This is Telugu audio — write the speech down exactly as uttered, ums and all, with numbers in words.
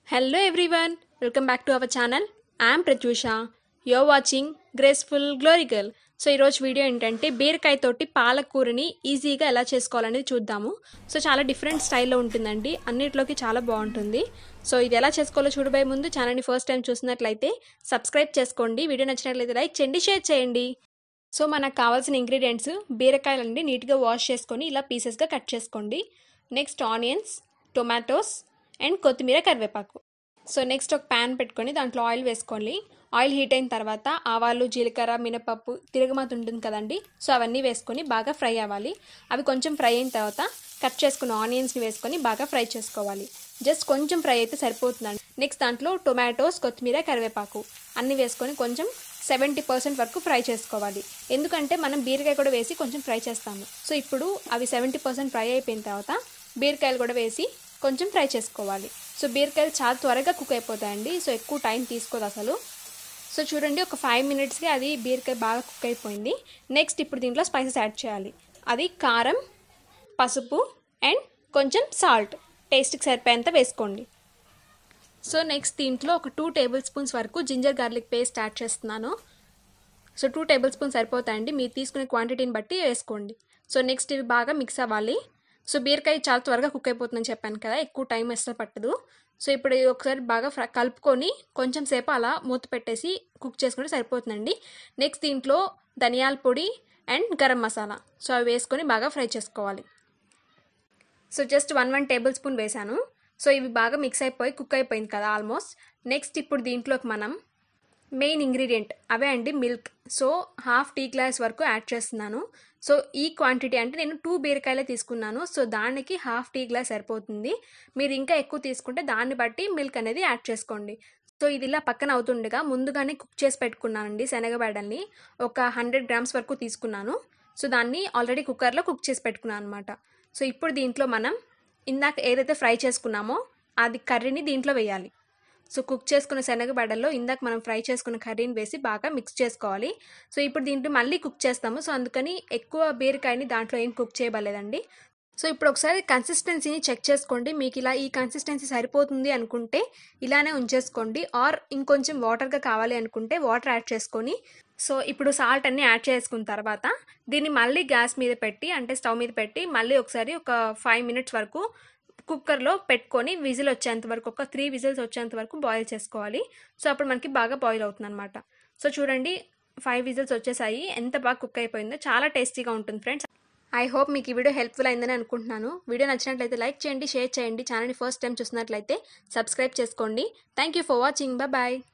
Hello everyone, welcome back to our channel. I am Pratyusha. You're watching Graceful Glory Girl. So ఈరోజు వీడియో ఏంటంటే బీరకాయ తోటి పాలకూరని ఈజీగా ఎలా చేసుకోవాలనేది చూద్దాము. సో చాలా డిఫరెంట్ స్టైల్లో ఉంటుందండి, అన్నిటిలోకి చాలా బాగుంటుంది. సో ఇది ఎలా చేసుకోవాలో చూడబోయే ముందు ఛానల్ని ఫస్ట్ టైం చూసినట్లయితే సబ్స్క్రైబ్ చేసుకోండి, వీడియో నచ్చినట్లయితే లైక్ చేయండి, షేర్ చేయండి. సో మనకు కావాల్సిన ఇంగ్రీడియంట్స్ బీరకాయలండి నీట్గా వాష్ చేసుకొని ఇలా పీసెస్గా కట్ చేసుకోండి. నెక్స్ట్ ఆనియన్స్, టొమాటోస్ అండ్ కొత్తిమీర, కరివేపాకు. సో నెక్స్ట్ ఒక ప్యాన్ పెట్టుకొని దాంట్లో ఆయిల్ వేసుకోండి. ఆయిల్ హీట్ అయిన తర్వాత ఆవాలు, జీలకర్ర, మినపప్పు, తిరగమాత ఉంటుంది కదండి, సో అవన్నీ వేసుకొని బాగా ఫ్రై అవ్వాలి. అవి కొంచెం ఫ్రై అయిన తర్వాత కట్ చేసుకున్న ఆనియన్స్ని వేసుకొని బాగా ఫ్రై చేసుకోవాలి. జస్ట్ కొంచెం ఫ్రై అయితే సరిపోతుందండి. నెక్స్ట్ దాంట్లో టొమాటోస్, కొత్తిమీర, కరివేపాకు అన్నీ వేసుకొని కొంచెం సెవెంటీ పర్సెంట్ వరకు ఫ్రై చేసుకోవాలి. ఎందుకంటే మనం బీరకాయ కూడా వేసి కొంచెం ఫ్రై చేస్తాము. సో ఇప్పుడు అవి సెవెంటీ పర్సెంట్ ఫ్రై అయిపోయిన తర్వాత బీరకాయలు కూడా వేసి కొంచెం ఫ్రై చేసుకోవాలి. సో బీరకాయలు చాలా త్వరగా కుక్ అయిపోతాయండి, సో ఎక్కువ టైం తీసుకోదు అసలు. సో చూడండి, ఒక ఫైవ్ మినిట్స్కి అది బీరకాయ బాగా కుక్ అయిపోయింది. నెక్స్ట్ ఇప్పుడు దీంట్లో స్పైసెస్ యాడ్ చేయాలి. అది కారం, పసుపు అండ్ కొంచెం సాల్ట్ టేస్ట్కి సరిపోయేంత వేసుకోండి. సో నెక్స్ట్ దీంట్లో ఒక టూ టేబుల్ స్పూన్స్ వరకు జింజర్ గార్లిక్ పేస్ట్ యాడ్ చేస్తున్నాను. సో టూ టేబుల్ స్పూన్స్ సరిపోతాయండి, మీరు తీసుకునే క్వాంటిటీని బట్టి వేసుకోండి. సో నెక్స్ట్ ఇవి బాగా మిక్స్ అవ్వాలి. సో బీరకాయ చాలా త్వరగా కుక్ అయిపోతుందని చెప్పాను కదా, ఎక్కువ టైం అస్సలు పట్టదు. సో ఇప్పుడు ఒకసారి బాగా ఫ్రై కలుపుకొని కొంచెం సేపు అలా మూత పెట్టేసి కుక్ చేసుకుంటే సరిపోతుందండి. నెక్స్ట్ దీంట్లో ధనియాల పొడి అండ్ గరం మసాలా, సో అవి వేసుకొని బాగా ఫ్రై చేసుకోవాలి. So just one one tablespoon వేసాను. సో ఇవి బాగా మిక్స్ అయిపోయి కుక్ అయిపోయింది కదా ఆల్మోస్ట్. నెక్స్ట్ ఇప్పుడు దీంట్లోకి మనం మెయిన్ ఇంగ్రీడియంట్ అవే అండి, milk. So half tea glass వరకు యాడ్ చేస్తున్నాను. సో ఈ క్వాంటిటీ అంటే నేను టూ బీరకాయలే తీసుకున్నాను, సో దానికి హాఫ్ టీ గ్లాస్ సరిపోతుంది. మీరు ఇంకా ఎక్కువ తీసుకుంటే దాన్ని బట్టి మిల్క్ అనేది యాడ్ చేసుకోండి. సో ఇది ఇలా పక్కన అవుతుండగా ముందుగానే కుక్ చేసి పెట్టుకున్నానండి శనగబెడల్ని, ఒక హండ్రెడ్ గ్రామ్స్ వరకు తీసుకున్నాను. సో దాన్ని ఆల్రెడీ కుక్కర్లో కుక్ చేసి పెట్టుకున్నాను అనమాట. సో ఇప్పుడు దీంట్లో మనం ఇందాక ఏదైతే ఫ్రై చేసుకున్నామో అది కర్రీని దీంట్లో వేయాలి. సో కుక్ చేసుకున్న శనగబెడల్లో ఇందాక మనం ఫ్రై చేసుకున్న కర్రీని వేసి బాగా మిక్స్ చేసుకోవాలి. సో ఇప్పుడు దీంట్లో మళ్ళీ కుక్ చేస్తాము, సో అందుకని ఎక్కువ బీరకాయని దాంట్లో ఏం కుక్ చేయబడలేదండి. సో ఇప్పుడు ఒకసారి కన్సిస్టెన్సీని చెక్ చేసుకోండి. మీకు ఇలా ఈ కన్సిస్టెన్సీ సరిపోతుంది అనుకుంటే ఇలానే ఉంచేసుకోండి, ఆర్ ఇంకొంచెం వాటర్గా కావాలి అనుకుంటే వాటర్ యాడ్ చేసుకొని. సో ఇప్పుడు సాల్ట్ అన్నీ యాడ్ చేసుకున్న తర్వాత దీన్ని మళ్ళీ గ్యాస్ మీద పెట్టి అంటే స్టవ్ మీద పెట్టి మళ్ళీ ఒకసారి ఒక ఫైవ్ మినిట్స్ వరకు కుక్కర్లో పెట్టుకొని విజిల్ వచ్చేంత వరకు, ఒక త్రీ విజిల్స్ వచ్చేంత వరకు బాయిల్ చేసుకోవాలి. సో అప్పుడు మనకి బాగా బాయిల్ అవుతుంది అనమాట. సో చూడండి, ఫైవ్ విజిల్స్ వచ్చేసాయి, ఎంత బాగా కుక్ అయిపోయిందో, చాలా టేస్టీగా ఉంటుంది ఫ్రెండ్స్. ఐ హోప్ మీకు ఈ వీడియో హెల్ప్ఫుల్ అయిందని అనుకుంటున్నాను. వీడియో నచ్చినట్లయితే లైక్ చేయండి, షేర్ చేయండి, ఛానల్ని ఫస్ట్ టైం చూసినట్లయితే సబ్స్క్రైబ్ చేసుకోండి. Thank you for watching, bye.